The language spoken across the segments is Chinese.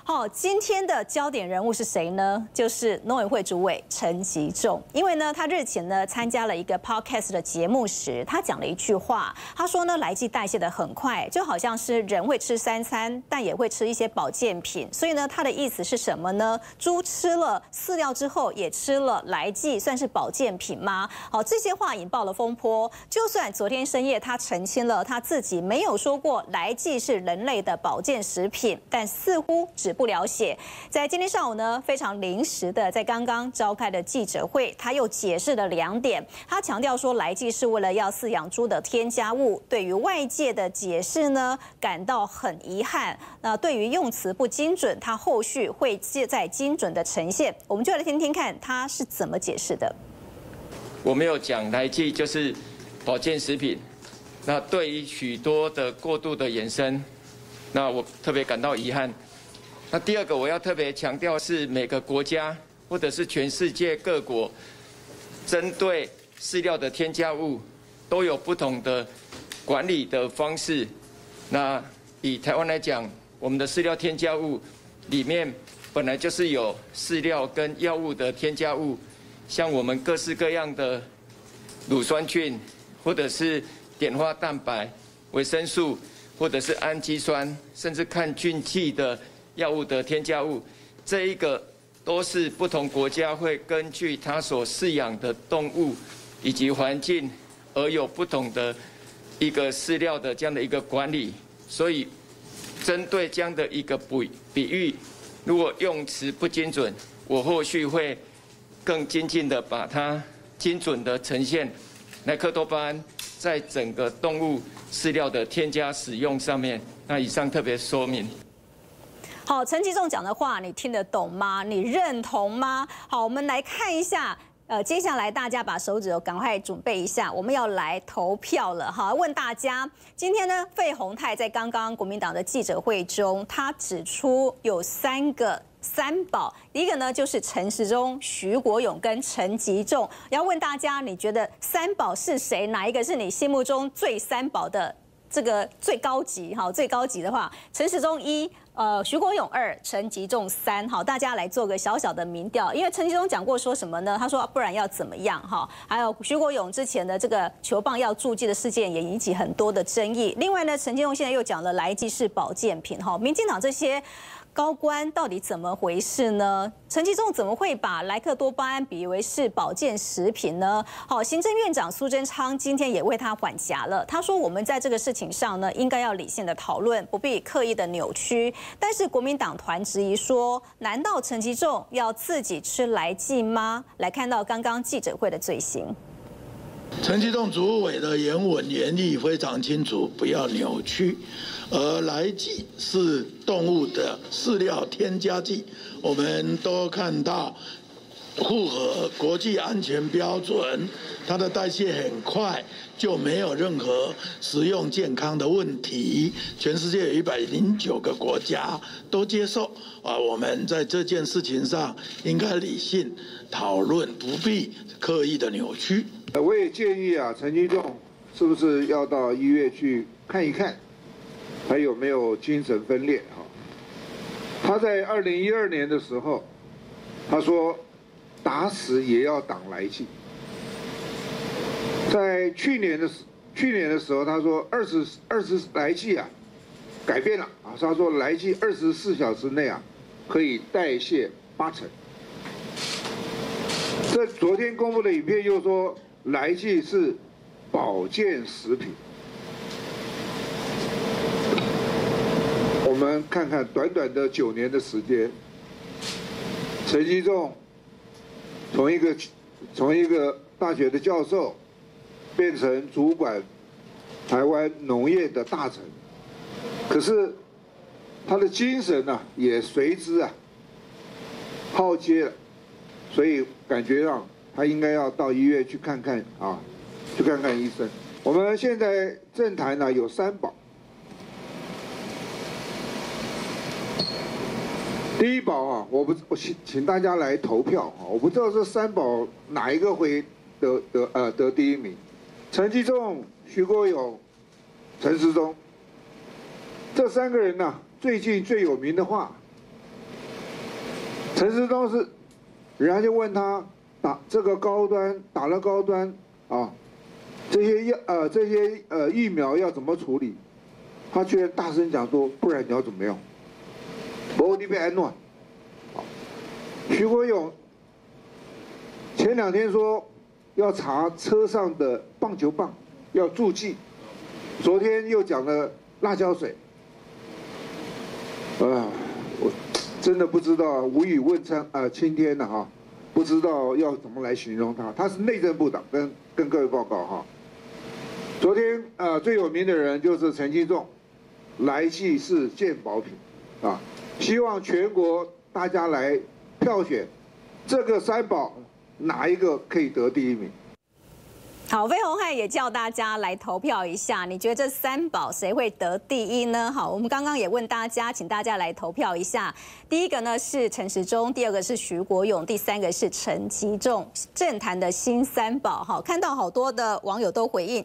好，今天的焦点人物是谁呢？就是农委会主委陈吉仲。因为呢，他日前呢参加了一个 podcast 的节目时，他讲了一句话，他说呢，来剂代谢得很快，就好像是人会吃3餐，但也会吃一些保健品。所以呢，他的意思是什么呢？猪吃了饲料之后，也吃了来剂，算是保健品吗？好，这些话引爆了风波。就算昨天深夜他澄清了，他自己没有说过来剂是人类的保健食品，但似乎止不了血。在今天上午呢，非常临时的在刚刚召开的记者会，他又解释了2点。他强调说，来剂是为了要饲养猪的添加物，对于外界的解释呢，感到很遗憾。那对于用词不精准，他后续会再精准的呈现。我们就来听听看他是怎么解释的。 我没有讲来剂就是保健食品，那对于许多的过度的延伸，那我特别感到遗憾。那第二个我要特别强调是每个国家或者是全世界各国针对饲料的添加物都有不同的管理的方式。那以台湾来讲，我们的饲料添加物里面本来就是有饲料跟药物的添加物，像我们各式各样的乳酸菌，或者是碘化蛋白、维生素，或者是氨基酸，甚至抗菌剂的药物的添加物，这一个都是不同国家会根据它所饲养的动物以及环境而有不同的一个饲料的这样的一个管理。所以，针对这样的一个比喻，如果用词不精准，我后续会更精进的把它精准的呈现莱克多巴胺在整个动物饲料的添加使用上面。那以上特别说明。 好，陈吉仲讲的话，你听得懂吗？你认同吗？好，我们来看一下。接下来大家把手指赶快准备一下，我们要来投票了哈。问大家，今天呢，费鸿泰在刚刚国民党的记者会中，他指出有3个三宝，第一个呢就是陈时中、徐国勇跟陈吉仲。要问大家，你觉得三宝是谁？哪一个是你心目中最三宝的？这个最高级哈，最高级的话，陈时中1，徐国勇2，陈吉仲3。好，大家来做个小小的民调，因为陈吉仲讲过说什么呢？他说不然要怎么样哈？还有徐国勇之前的这个球棒要注记的事件也引起很多的争议。另外呢，陈吉仲现在又讲了来剂是保健品哈，民进党这些高官到底怎么回事呢？陈吉仲怎么会把莱克多巴胺比为是保健食品呢？好，行政院长苏贞昌今天也为他缓颊了。他说，我们在这个事情上呢，应该要理性的讨论，不必刻意的扭曲。但是国民党团质疑说，难道陈吉仲要自己吃来剂吗？来看到刚刚记者会的最新。 陈吉仲主委的言文言意非常清楚，不要扭曲。而来剂是动物的饲料添加剂，我们都看到符合国际安全标准，它的代谢很快，就没有任何食用健康的问题。全世界有109个国家都接受我们在这件事情上应该理性讨论，不必刻意的扭曲。 我也建议陈吉仲是不是要到医院去看一看，还有没有精神分裂他在2012年的时候，他说打死也要挡来剂。在去年的时候，他说20来剂改变了他说来剂24小时内可以代谢80%。这昨天公布的影片又说来剂是保健食品。我们看看短短的9年的时间，陈吉仲从一个大学的教授变成主管台湾农业的大臣，可是他的精神也随之耗竭了，所以感觉上他应该要到医院去看看去看看医生。我们现在政坛有3宝。第一宝我请大家来投票我不知道这3宝哪一个会得第1名。陈吉仲、徐国勇、陈时中这3个人最近最有名的话陈时中是，人家就问他打这个高端打了高端啊，这些疫苗要怎么处理？他居然大声讲说，不然你要怎么样？不，你别安乱。徐国勇前2天说要查车上的棒球棒，要注记，昨天又讲了辣椒水。我真的不知道，无语问青天了哈，不知道要怎么来形容他。他是内政部长，跟各位报告哈。昨天最有名的人就是陈其仲，来济是健保品啊，希望全国大家来票选这个3宝哪一个可以得第1名。 好，飞鸿海也叫大家来投票一下，你觉得这3宝谁会得第1呢？好，我们刚刚也问大家，请大家来投票一下。第一个呢是陈时中，第2个是徐国勇，第3个是陈其仲，政坛的新3宝。好，看到好多的网友都回应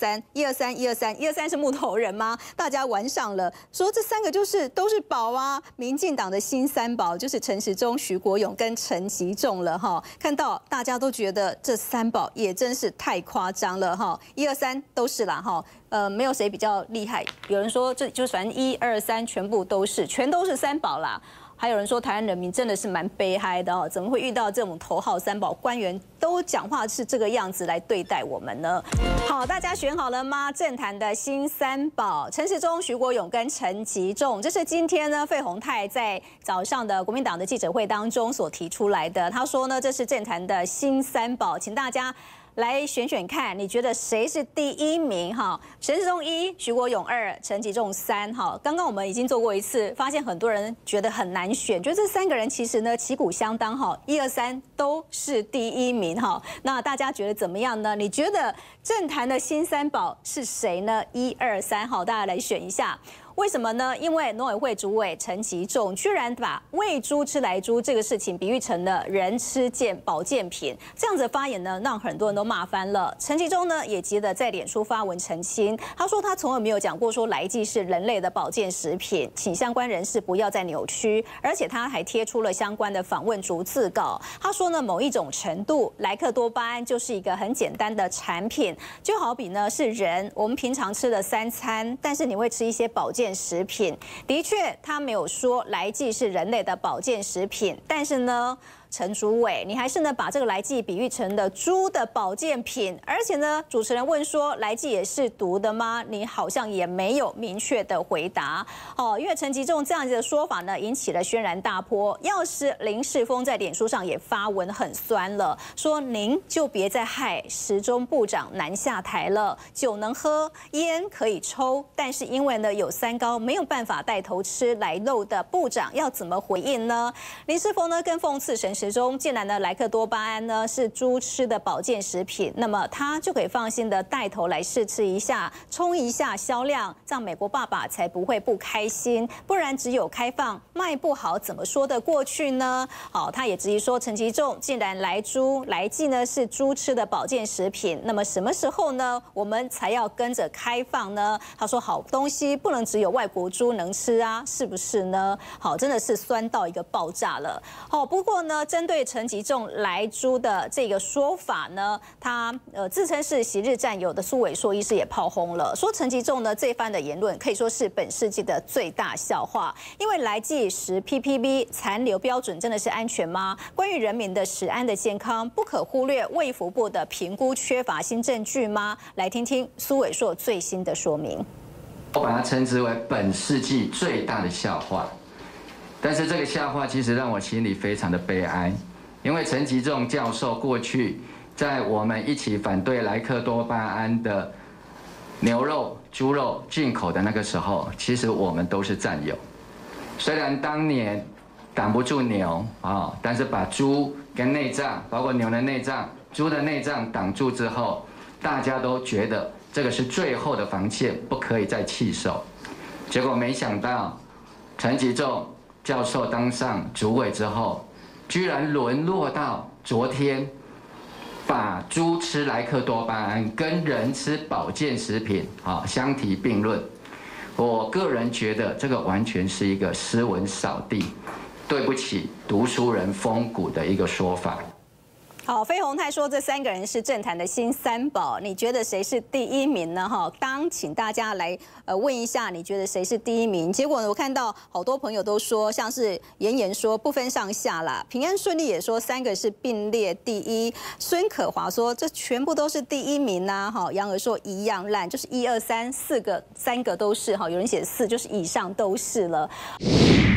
123是木头人吗？大家玩上了，说这3个都是宝啊，民进党的新3宝就是陈时中、徐国勇跟陈其仲了哈。看到大家都觉得这3宝也真是太夸张了哈，1、2、3都是啦哈，没有谁比较厉害。有人说这就反正1、2、3全部都是3宝啦。还有人说台湾人民真的是蛮悲哀的哦，怎么会遇到这种头号3宝官员都讲话是这个样子来对待我们呢？好，大家选好了吗？政坛的新3宝，陈时中、徐国勇跟陈其仲，这是今天呢费鸿泰在早上的国民党的记者会当中所提出来的。他说呢，这是政坛的新3宝，请大家来选选看，你觉得谁是第1名？哈，陈时中1，徐国勇2，陈其仲3。哈，刚刚我们已经做过一次，发现很多人觉得很难选，觉得这3个人其实呢旗鼓相当，哈，1、2、3都是第1名，哈。那大家觉得怎么样呢？你觉得政坛的新3宝是谁呢？1、2、3，好，大家来选一下。为什么呢？因为农委会主委陈其仲居然把喂猪吃来猪这个事情比喻成了人吃保健品，这样子的发言呢，让很多人都骂翻了。陈其仲呢也急得在脸书发文澄清，他说他从来没有讲过说来剂是人类的保健食品，请相关人士不要再扭曲。而且他还贴出了相关的访问逐字稿，他说呢，某一种程度，莱克多巴胺就是一个很简单的产品，就好比呢是人我们平常吃的3餐，但是你会吃一些保健食品，的确，他没有说来剂是人类的保健食品，但是呢，陈主委，你还是呢把这个来剂比喻成了猪的保健品，而且呢，主持人问说来剂也是毒的吗？你好像也没有明确的回答哦。因为陈其仲这样子的说法呢，引起了轩然大波。要是林世峰在脸书上也发文很酸了，说您就别再害时中部长难下台了，酒能喝，烟可以抽，但是因为呢有3高没有办法带头吃来肉的部长要怎么回应呢？林世峰呢更讽刺陈时中，既然呢莱克多巴胺呢是猪吃的保健食品，那么他就可以放心的带头来试吃一下，冲一下销量，这样美国爸爸才不会不开心。不然只有开放卖不好，怎么说得过去呢？好，他也质疑说陈其仲既然来剂呢是猪吃的保健食品，那么什么时候呢我们才要跟着开放呢？他说好东西不能只有外国猪能吃啊，是不是呢？好，真的是酸到一个爆炸了。好，不过呢，针对陈其仲来猪的这个说法呢，他自称是昔日战友的苏伟硕医师也炮轰了，说陈其仲呢这番的言论可以说是本世纪的最大笑话。因为来剂10 ppb 残留标准真的是安全吗？关于人民的食安的健康，不可忽略卫福部的评估缺乏新证据吗？来听听苏伟硕最新的说明。 我把它称之为本世纪最大的笑话。但是这个笑话其实让我心里非常的悲哀，因为陈其仲教授过去在我们一起反对莱克多巴胺的牛肉、猪肉进口的那个时候，其实我们都是战友。虽然当年挡不住牛啊，但是把猪跟内脏，包括牛的内脏、猪的内脏挡住之后，大家都觉得这个是最后的防线，不可以再弃守。结果没想到陈其仲教授当上主委之后，居然沦落到昨天把猪吃莱克多巴胺跟人吃保健食品相提并论。我个人觉得这个完全是一个斯文扫地， 对不起读书人风骨的一个说法。 好，飞鸿泰说这3个人是政坛的新三宝，你觉得谁是第1名呢？哈，当请大家来问一下，你觉得谁是第1名？结果呢，我看到好多朋友都说，像是妍说不分上下啦，平安顺利也说3个是并列第1，孙可华说这全部都是第1名呐，哈，杨儿说一样烂，就是1、2、3、4个，3个都是哈，有人写4就是以上都是了。